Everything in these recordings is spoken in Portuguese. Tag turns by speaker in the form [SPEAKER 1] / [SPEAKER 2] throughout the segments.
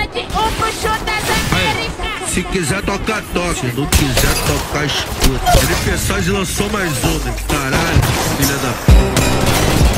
[SPEAKER 1] O bruxo das Américas.
[SPEAKER 2] Se quiser tocar, toca. Se não quiser tocar, escuta. Ele Versace lançou mais uma. Caralho, filha da puta.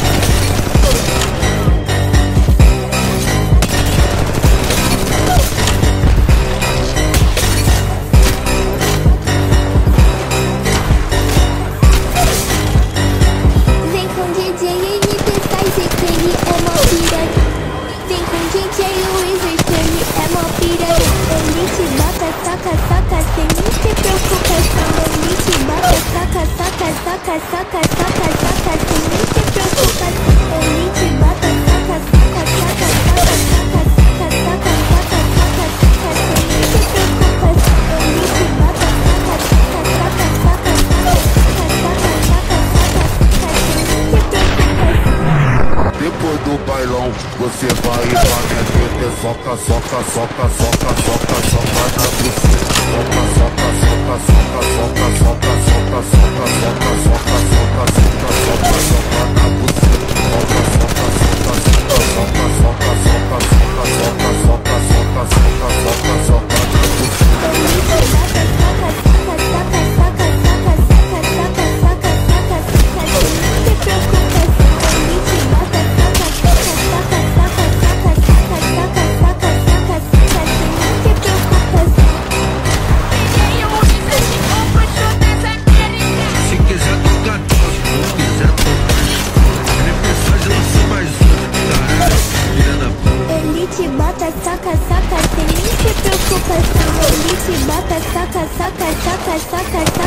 [SPEAKER 3] Você vai pra minha teta, soca, soca, soca, soca, soca, soca na buceta. Soca, soca, soca, soca, soca, soca, soca, soca, soca, soca, soca, soca, soca, soca na buceta. Soca, soca, soca, soca, soca, soca, soca, soca, soca, soca, soca, soca, soca, soca na buceta.
[SPEAKER 4] Saca, saca, sem nem se preocupação. Ele te bota, saca, saca, saca, saca, saca.